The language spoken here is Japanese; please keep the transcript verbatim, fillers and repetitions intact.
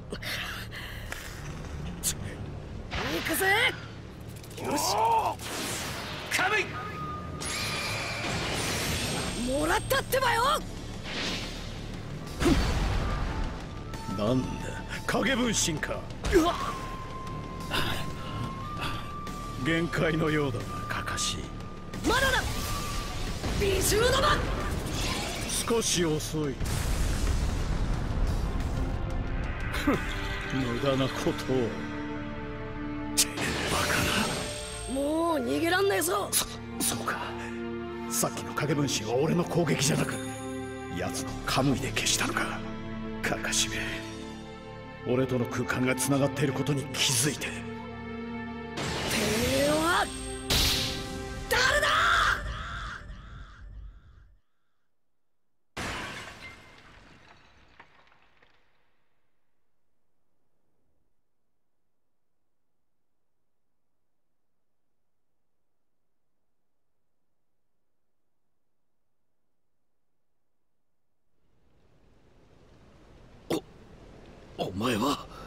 行くぜ。よし、 カムイ。 もらったってばよ。 なんだ影分身か。 うわっ、 限界のようだなカカシ。 まだだ。美獣の間。 少し遅い。無駄なことを。バカな。 もう逃げらんねえぞ。 そそうか。さっきの影分身は俺の攻撃じゃなく奴のカムイで消したのか。カカシめ、俺との空間がつながっていることに気づいて。 てめえは誰だ。 お前は。